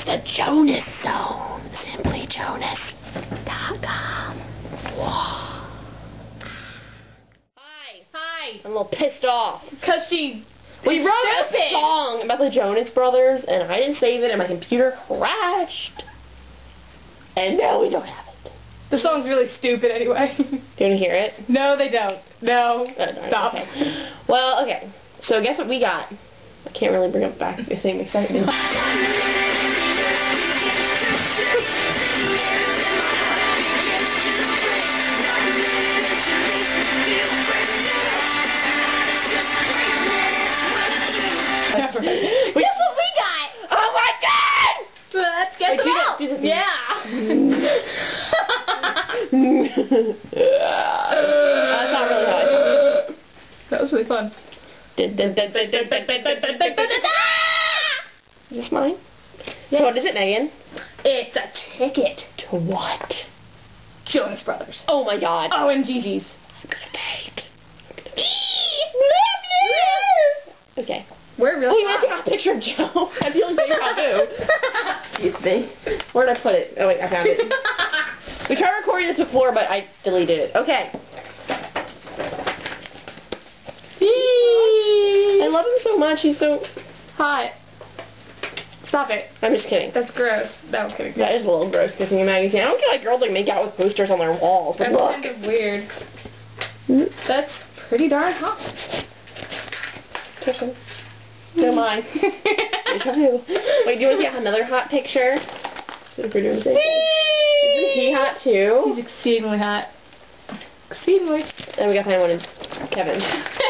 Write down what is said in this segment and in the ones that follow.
the Jonas Zone. SimplyJonas.com. Whoa. Hi. I'm a little pissed off. Because we wrote a song about the Jonas Brothers, and I didn't save it, and my computer crashed. And now we don't have it. The song's really stupid anyway. Do you want to hear it? No, they don't. No. Stop. Okay. Well, okay. So guess what we got? I can't really bring up back the same excitement. Guess what we got? Oh my God! Let's get them out. Yeah. That's not really how I sound. That was really fun. Is this mine? Yeah. So what is it, Megan? It's a ticket. To what? Jonas Brothers. Oh my God. OMGs. I'm gonna bake. Okay. We're really you want to take a picture of Joe? I feel like you're taboo. Excuse me. Where did I put it? Oh wait, I found it. We tried recording this before, but I deleted it. Okay. I love him so much. He's so hot. Stop it. I'm just kidding. That's gross. No, I'm kidding. That is a little gross, kissing a magazine. I don't get like girls like make out with posters on their walls. That's look. kind of weird. That's pretty darn hot. Kisses. Don't mind. Wait, do you want to see another hot picture? If we're doing the same thing. Isn't he hot too? He's exceedingly hot. Exceedingly. And we gotta find one in Kevin's.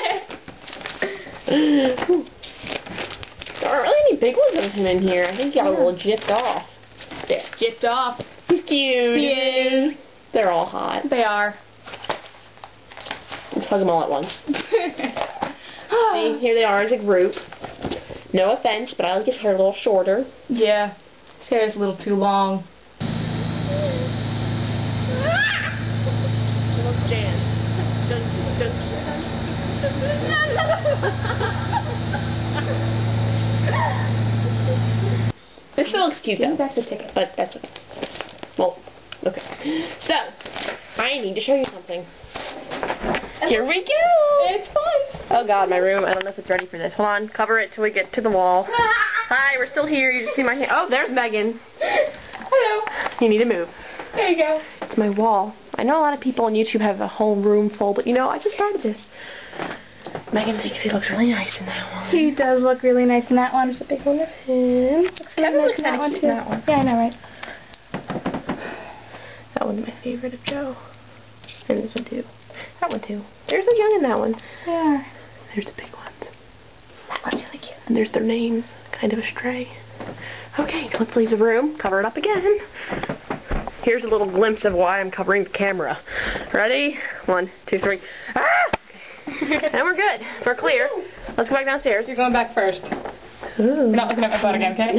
There aren't really any big ones of him in here. I think he got a little gypped off. There. Gypped off. He's cute. He is. They're all hot. They are. Let's hug them all at once. See, here they are as a group. No offense, but I like his hair a little shorter. Yeah. His hair is a little too long. This still looks cute though. That's the ticket. But that's okay. Well, okay. So, I need to show you something. Here we go! It's fun! Oh God, my room. I don't know if it's ready for this. Hold on. Cover it till we get to the wall. Hi, we're still here. You just see my hand. Oh, there's Megan. Hello. You need to move. There you go. It's my wall. I know a lot of people on YouTube have a whole room full, but you know, I just started this. Megan thinks he looks really nice in that one. He does look really nice in that one. There's a big one of him. Kevin looks kind of cute in that one. Yeah, I know, right? That one's my favorite of Joe. And this one too. That one too. There's a young in that one. Yeah. There's the big ones. That one's really cute. And there's their names. Kind of a stray. Okay, let's leave the room. Cover it up again. Here's a little glimpse of why I'm covering the camera. Ready? 1, 2, 3. Ah! And we're good. We're clear. Let's go back downstairs. You're going back first. Ooh. You're not looking at my butt again, okay?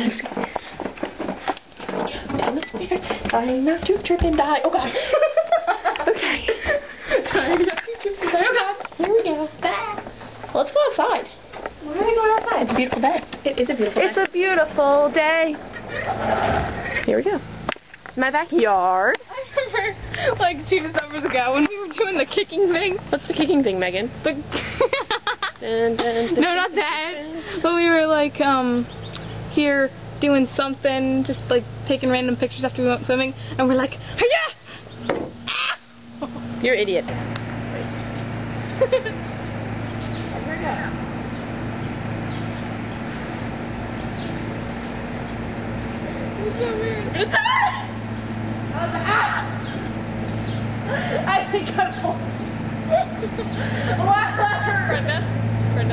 Trying not to trip and die. Oh God. Okay. Trying not to trip and die. Oh God. Here we go. Let's go outside. Why are we going outside? It's a beautiful day. It is a beautiful day. It's a beautiful day. Here we go. My backyard. I remember, like, 2 summers ago when we were doing the kicking thing. What's the kicking thing, Megan? The no, not that. But we were, like, here doing something, just, like, taking random pictures after we went swimming. And we're like, hiya! Ah! You're an idiot. It's so weird. I think I'm full. Brenda. Brenda.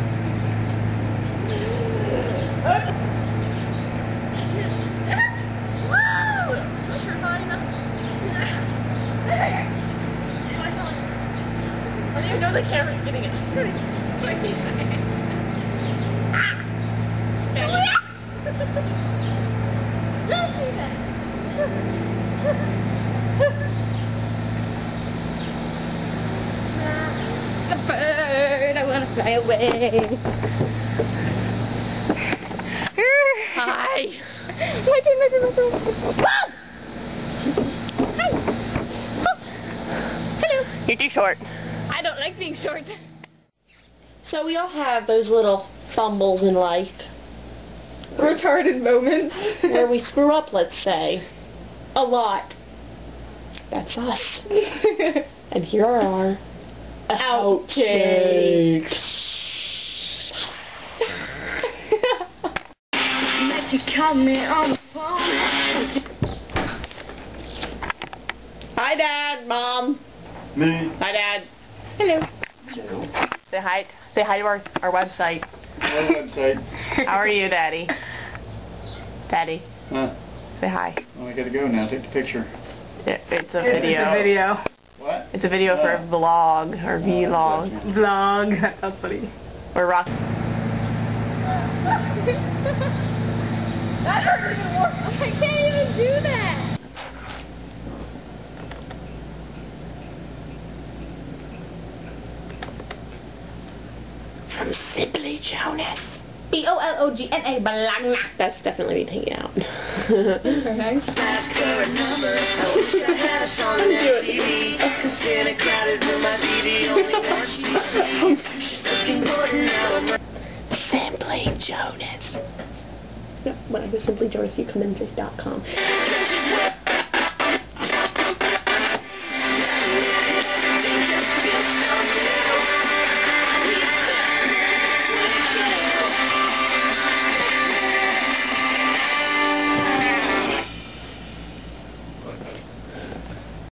I don't even know the camera's getting it. A bird, I want to fly away. Hi. My Hello. You're too short. I don't like being short. So we all have those little fumbles in life. Retarded moments. Where we screw up, let's say. A lot. That's us. And here are our outtakes. You called me on the phone. Hi, Dad, Mom. Me. Hi, Dad. Hello. Say hi. Say hi to our website. Our website. How are you, Daddy? Daddy. Huh? Say hi. Well, I gotta go now. Take the picture. It's a video. It's a video. What? It's a video for a vlog or vlog. Gotcha. Vlog. That's funny. We're rock. That doesn't even work. I can't even do that. From Simply Jonas. B-O-L-O-G-N-A. Balagna. That's definitely me taking it out. Very nice. Ask her a number. I wish I had a song on that TV. Cause in a crowded room, I'd be the only one she sees. She's looking good now. Simply Jonas. Yep, when I go Simply Jonas, you come in this.com.